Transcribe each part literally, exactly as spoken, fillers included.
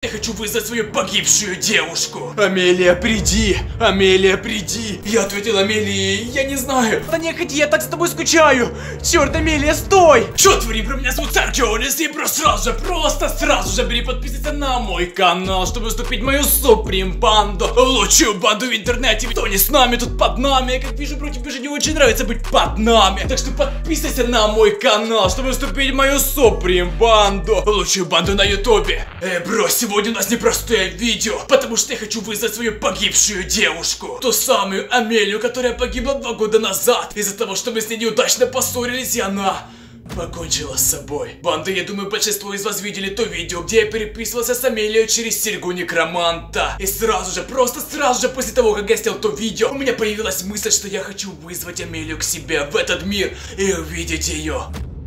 хочу вызвать свою погибшую девушку. Амелия, приди! Амелия, приди! Я ответил Амелии, я не знаю. Да не ходи, я так с тобой скучаю. Черт, Амелия, стой! Чё творим, про меня зовут Саркионис, и просто сразу же, просто сразу же бери подписывайся на мой канал, чтобы вступить в мою суприм банду. Лучшую банду в интернете. Кто не с нами, тут под нами. Я как вижу, против тебе не очень нравится быть под нами. Так что подписывайся на мой канал, чтобы вступить в мою суприм банду. Лучшую банду на ютубе. Э, бро, сегодня у нас непростое видео, потому что я хочу вызвать свою погибшую девушку. Ту самую Амелию, которая погибла два года назад. Из-за того, что мы с ней неудачно поссорились, и она покончила с собой. Банда, я думаю, большинство из вас видели то видео, где я переписывался с Амелией через серьгу некроманта. И сразу же, просто сразу же после того, как я снял то видео, у меня появилась мысль, что я хочу вызвать Амелию к себе в этот мир и увидеть ее.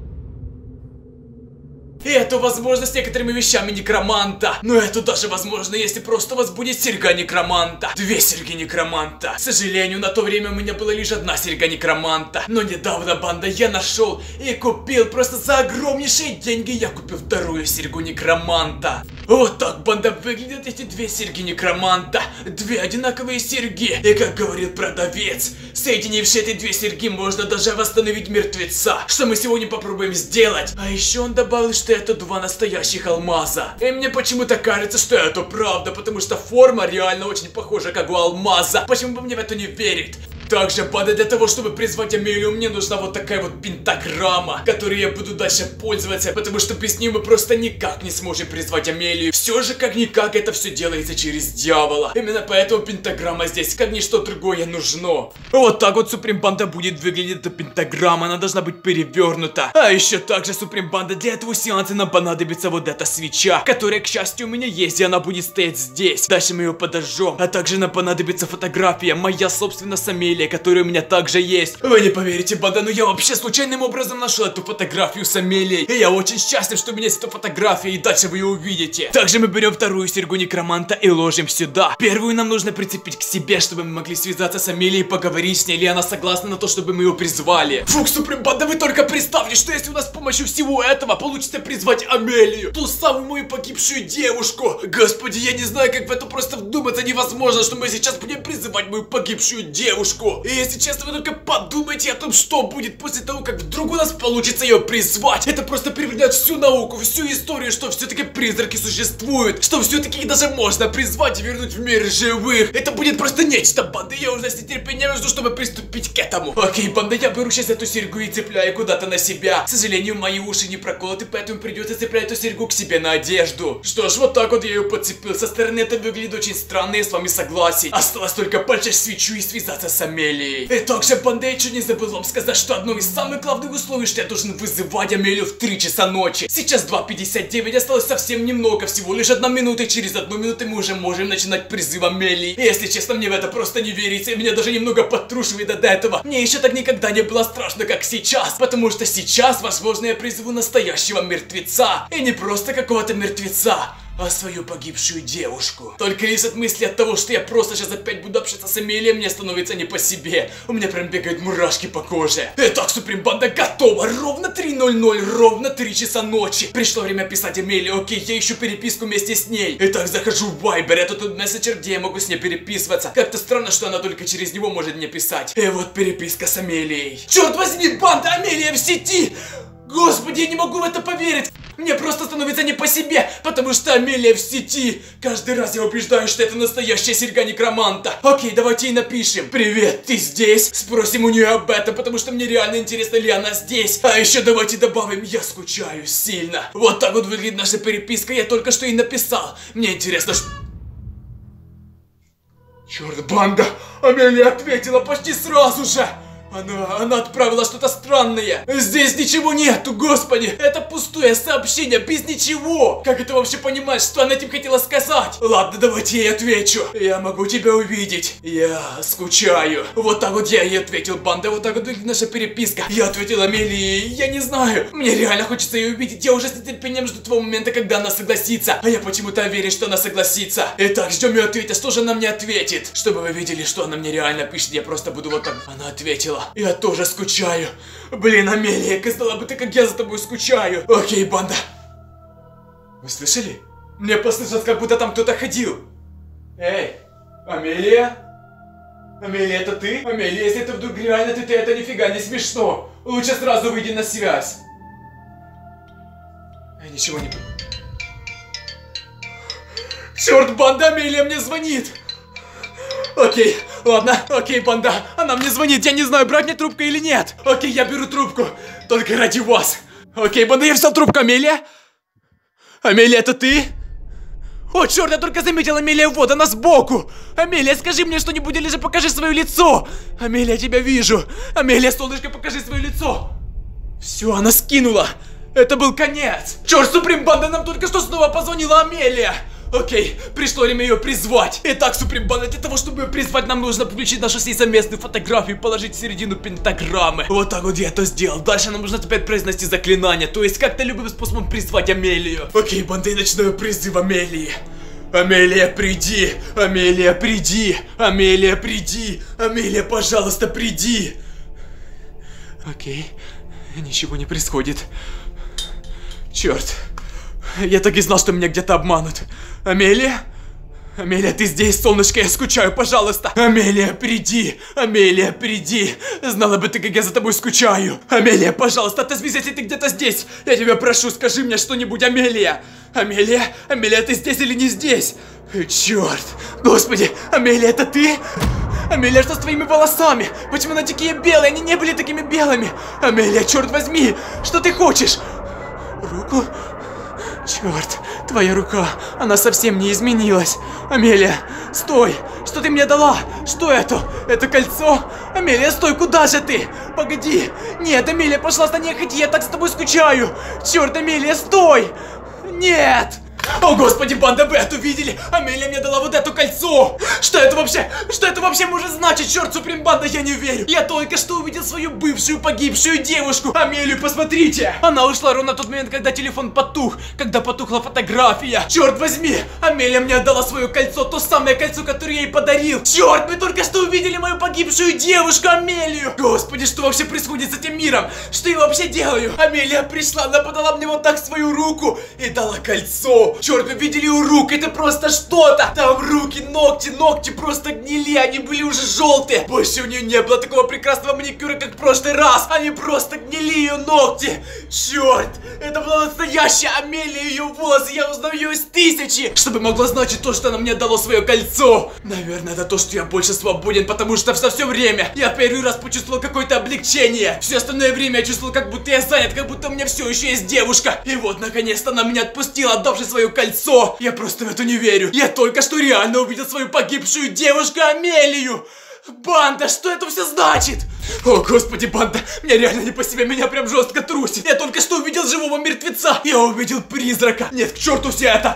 И это возможно с некоторыми вещами некроманта. Но это даже возможно, если просто у вас будет серьга некроманта. Две серьги некроманта. К сожалению, на то время у меня была лишь одна серьга некроманта. Но недавно, банда, я нашел и купил просто за огромнейшие деньги. Я купил вторую серьгу некроманта. Вот так, банда, выглядят эти две серьги некроманта. Две одинаковые серьги. И как говорил продавец, соединив все эти две серьги, можно даже восстановить мертвеца. Что мы сегодня попробуем сделать. А еще он добавил, что это два настоящих алмаза. И мне почему-то кажется, что это правда, потому что форма реально очень похожа, как у алмаза. Почему бы мне в это не верить? Также, банда, для того, чтобы призвать Амелию, мне нужна вот такая вот пентаграмма, которой я буду дальше пользоваться, потому что без нее мы просто никак не сможем призвать Амелию. Все же, как-никак, это все делается через дьявола. Именно поэтому пентаграмма здесь, как ничто другое, нужно. Вот так вот Суприм Банда будет выглядеть эта пентаграмма, она должна быть перевернута. А еще также, Суприм Банда, для этого сеанса нам понадобится вот эта свеча, которая, к счастью, у меня есть, и она будет стоять здесь. Дальше мы ее подожжем. А также нам понадобится фотография, моя собственно с Амелией, которая у меня также есть. Вы не поверите, банда, но я вообще случайным образом нашел эту фотографию с Амелией. И я очень счастлив, что у меня есть эта фотография, и дальше вы ее увидите. Также мы берем вторую серьгу некроманта и ложим сюда. Первую нам нужно прицепить к себе, чтобы мы могли связаться с Амелией и поговорить с ней, или она согласна на то, чтобы мы ее призвали. Фух, Суприм Банда, вы только представьте, что если у нас с помощью всего этого получится призвать Амелию, ту самую мою погибшую девушку. Господи, я не знаю, как в это просто вдуматься невозможно, что мы сейчас будем призывать мою погибшую девушку. И если честно, вы только подумайте о том, что будет после того, как вдруг у нас получится ее призвать. Это просто перевернет всю науку, всю историю, что все-таки призраки существуют, что все-таки их даже можно призвать и вернуть в мир живых. Это будет просто нечто, банда, я уже с нетерпением жду, чтобы приступить к этому. Окей, банда, я беру сейчас эту серьгу и цепляю куда-то на себя. К сожалению, мои уши не проколоты, поэтому придется цеплять эту серьгу к себе на одежду. Что ж, вот так вот я ее подцепил. Со стороны это выглядит очень странно, я с вами согласен. Осталось только поджечь свечу и связаться с Амелией. И также, банда, я чуть не забыл вам сказать, что одно из самых главных условий, что я должен вызывать Амелию в три часа ночи. Сейчас два пятьдесят девять, осталось совсем немного, всего лишь одна минута, и через одну минуту мы уже можем начинать призыв Амелии. И если честно, мне в это просто не верится, и меня даже немного подтрушивает от этого. Мне еще так никогда не было страшно, как сейчас, потому что сейчас, возможно, я призову настоящего мертвеца. И не просто какого-то мертвеца, а свою погибшую девушку. Только лишь от мысли от того, что я просто сейчас опять буду общаться с Амелией, мне становится не по себе. У меня прям бегают мурашки по коже. Итак, Суприм Банда готова. Ровно три ноль ноль, ровно три часа ночи. Пришло время писать Амелии. Окей, я ищу переписку вместе с ней. Итак, захожу в Viber. Это тот мессенджер, где я могу с ней переписываться. Как-то странно, что она только через него может мне писать. И вот переписка с Амелией. Черт возьми, Банда, Амелия в сети! Господи, я не могу в это поверить. Мне просто становится не по себе, потому что Амелия в сети. Каждый раз я убеждаюсь, что это настоящая серьга некроманта. Окей, давайте ей напишем. Привет, ты здесь? Спросим у нее об этом, потому что мне реально интересно, ли она здесь. А еще давайте добавим, я скучаю сильно. Вот так вот выглядит наша переписка, я только что ей написал. Мне интересно, что... Черт, Банда, Амелия ответила почти сразу же. Она, она отправила что-то странное. Здесь ничего нету, господи. Это пустое сообщение, без ничего. Как это вообще понимать, что она этим хотела сказать? Ладно, давайте я ей отвечу. Я могу тебя увидеть. Я скучаю. Вот так вот я ей ответил, Банда. Вот так вот выглядит наша переписка. Я ответил Амелии, я не знаю. Мне реально хочется ее увидеть. Я уже с нетерпением жду того момента, когда она согласится. А я почему-то верю, что она согласится. Итак, ждем ее ответа. Что же она мне ответит? Чтобы вы видели, что она мне реально пишет. Я просто буду вот так. Она ответила. Я тоже скучаю. Блин, Амелия, сказала бы ты, как я за тобой скучаю. Окей, Банда. Вы слышали? Мне послышалось, как будто там кто-то ходил. Эй, Амелия? Амелия, это ты? Амелия, если это вдруг реально ты, то это нифига не смешно. Лучше сразу выйди на связь. Я ничего не... Черт, банда, Амелия мне звонит. Окей, ладно, окей, банда, она мне звонит, я не знаю, брать мне трубку или нет. Окей, я беру трубку, только ради вас. Окей, банда, я взял трубку, Амелия? Амелия, это ты? О, черт, я только заметил, Амелия, вот она сбоку. Амелия, скажи мне что-нибудь или же покажи свое лицо. Амелия, я тебя вижу. Амелия, солнышко, покажи свое лицо. Все, она скинула. Это был конец. Черт, Суприм Банда, нам только что снова позвонила Амелия. Окей, пришло время ее призвать. Итак, Суприм Банда, для того, чтобы ее призвать, нам нужно включить нашу с ней совместную фотографию и положить в середину пентаграммы. Вот так вот я это сделал. Дальше нам нужно опять произнести заклинание, то есть как-то любым способом призвать Амелию. Окей, Банда, я начинаю призыв Амелии. Амелия, приди! Амелия, приди! Амелия, приди! Амелия, пожалуйста, приди! Окей, ничего не происходит. Черт. Я так и знал, что меня где-то обманут. Амелия? Амелия, ты здесь, солнышко, я скучаю, пожалуйста. Амелия, приди. Амелия, приди. Знала бы ты, как я за тобой скучаю. Амелия, пожалуйста, отозвись, если ты где-то здесь. Я тебя прошу, скажи мне что-нибудь, Амелия. Амелия? Амелия, ты здесь или не здесь? Черт. Господи, Амелия, это ты? Амелия, что с твоими волосами? Почему они такие белые? Они не были такими белыми. Амелия, черт возьми, что ты хочешь? Руку? Черт, твоя рука, она совсем не изменилась. Амелия, стой, что ты мне дала? Что это? Это кольцо? Амелия, стой, куда же ты? Погоди, нет, Амелия, пожалуйста, не ходи, я так с тобой скучаю. Черт, Амелия, стой! Нет! О, господи, банда, вы это видели? Амелия мне дала вот это кольцо! Что это вообще? Что это вообще может значить? Черт, Суприм Банда, я не верю! Я только что увидел свою бывшую погибшую девушку! Амелию, посмотрите! Она ушла ровно в тот момент, когда телефон потух, когда потухла фотография! Черт возьми! Амелия мне отдала свое кольцо, то самое кольцо, которое я ей подарил! Черт, мы только что увидели мою погибшую девушку, Амелию! Господи, что вообще происходит с этим миром? Что я вообще делаю? Амелия пришла, она подала мне вот так свою руку и дала кольцо! Черт, вы видели у рук, это просто что-то! Там руки, ногти, ногти просто гнили, они были уже желтые. Больше у нее не было такого прекрасного маникюра, как в прошлый раз. Они просто гнили ее ногти. Черт, это была настоящая Амелия, ее волосы, я узнаю ее из тысячи. Чтобы могло значить то, что она мне дала свое кольцо. Наверное, это то, что я больше свободен, потому что все все время я первый раз почувствовал какое-то облегчение. Все остальное время я чувствовал, как будто я занят, как будто у меня все еще есть девушка. И вот, наконец-то, она меня отпустила, отдавши свое кольцо. Я просто в это не верю. Я только что реально увидел свою погибшую девушку Амелию. Банда, что это все значит? О, господи, банда, мне реально не по себе, меня прям жестко трусит. Я только что увидел живого мертвеца. Я увидел призрака. Нет, к черту все это.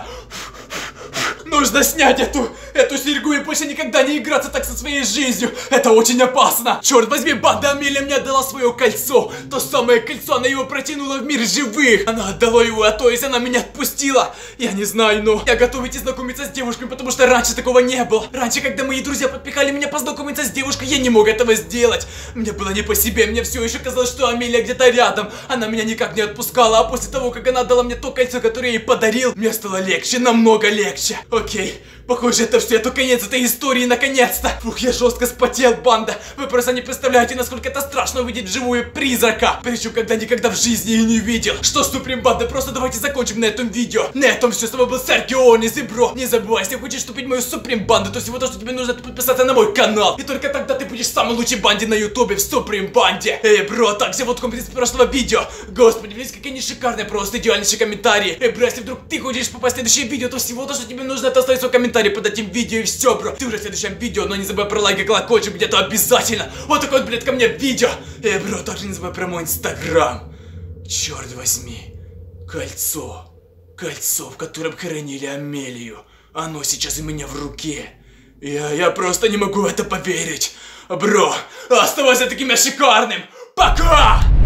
Нужно снять эту, эту серьгу и больше никогда не играться так со своей жизнью. Это очень опасно. Черт возьми, банда Амелия мне отдала свое кольцо. То самое кольцо, она его протянула в мир живых. Она отдала его, а то есть она меня отпустила. Я не знаю, но я готов идти знакомиться с девушками, потому что раньше такого не было. Раньше, когда мои друзья подпихали меня познакомиться с девушкой, я не мог этого сделать. Мне было не по себе, мне все еще казалось, что Амелия где-то рядом. Она меня никак не отпускала, а после того, как она дала мне то кольцо, которое я ей подарил, мне стало легче, намного легче. Окей, похоже, это все, это конец этой истории, наконец-то. Фух, я жестко спотел, банда. Вы просто не представляете, насколько это страшно увидеть вживую призрака. Причем, когда никогда в жизни и не видел. Что, Суприм Банда, просто давайте закончим на этом видео. На этом все, с вами был Сергионис и бро. Не забывай, если хочешь вступить в мою Суприм Банду, то всего то, что тебе нужно, это подписаться на мой канал. И только тогда ты будешь в самой лучшей банде на ютубе, в Суприм Банде. Эй, бро, также вот комментарий с прошлого видео. Господи, видите, какие они шикарные, просто идеальнейшие комментарии. Эй, бро, если вдруг ты хочешь попасть в следующее видео, то всего то, что тебе нужно, это оставить свой комментарий под этим видео и все, бро. Ты уже в следующем видео, но не забывай про лайк и колокольчик, где-то обязательно. Вот такой вот, блядь, ко мне видео. Эй, бро, также не забывай про мой инстаграм. Черт возьми, кольцо. Кольцо, в котором хоронили Амелию. Оно сейчас у меня в руке. Я, я просто не могу в это поверить. Бро, оставайся таким шикарным. Пока!